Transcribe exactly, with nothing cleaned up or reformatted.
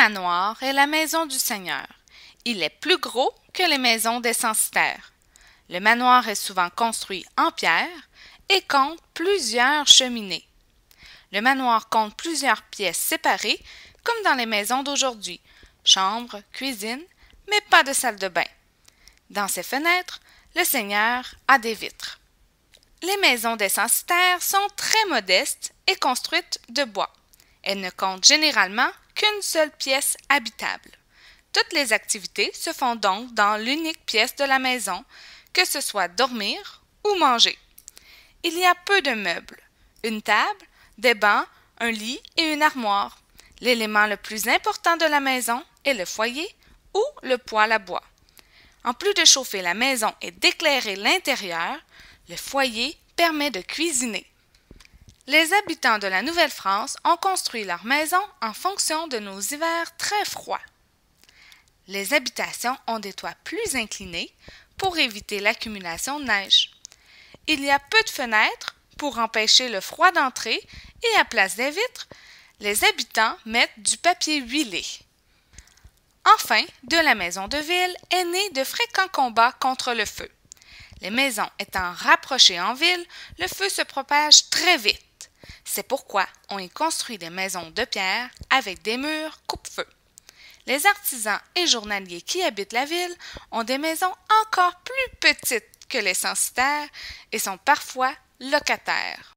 manoir est la maison du seigneur. Il est plus gros que les maisons des censitaires. Le manoir est souvent construit en pierre et compte plusieurs cheminées. Le manoir compte plusieurs pièces séparées, comme dans les maisons d'aujourd'hui, chambre, cuisine, mais pas de salle de bain. Dans ses fenêtres, le seigneur a des vitres. Les maisons des censitaires sont très modestes et construites de bois. Elles ne comptent généralement qu'une seule pièce habitable. Toutes les activités se font donc dans l'unique pièce de la maison, que ce soit dormir ou manger. Il y a peu de meubles, une table, des bancs, un lit et une armoire. L'élément le plus important de la maison est le foyer ou le poêle à bois. En plus de chauffer la maison et d'éclairer l'intérieur, le foyer permet de cuisiner. Les habitants de la Nouvelle-France ont construit leur maison en fonction de nos hivers très froids. Les habitations ont des toits plus inclinés pour éviter l'accumulation de neige. Il y a peu de fenêtres pour empêcher le froid d'entrer et à place des vitres, les habitants mettent du papier huilé. Enfin, de la maison de ville est né de fréquents combats contre le feu. Les maisons étant rapprochées en ville, le feu se propage très vite. C'est pourquoi on y construit des maisons de pierre avec des murs coupe-feu. Les artisans et journaliers qui habitent la ville ont des maisons encore plus petites que les censitaires et sont parfois locataires.